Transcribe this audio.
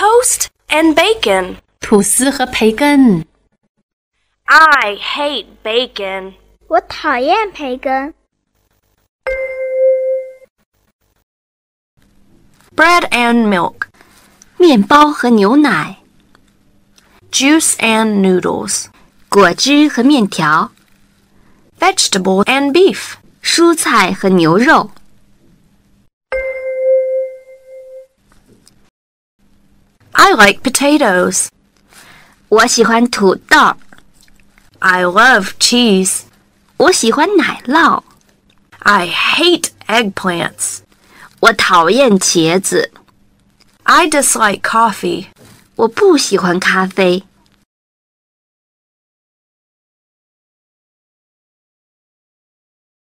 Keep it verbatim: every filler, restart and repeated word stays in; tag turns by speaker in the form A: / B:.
A: toast and bacon.
B: 吐司和培根。
A: I hate bacon.
C: 我讨厌培根。
A: Bread and milk.
B: 面包和牛奶。
A: Juice and noodles.
B: 果汁和面条。
A: Vegetable and beef.
B: 蔬菜和牛肉。
A: I like potatoes.
B: 我喜欢土豆。
A: I love cheese.
B: 我喜欢奶酪。
A: I hate eggplants.
B: 我讨厌茄子。
A: I dislike coffee.
B: 我不喜欢咖啡。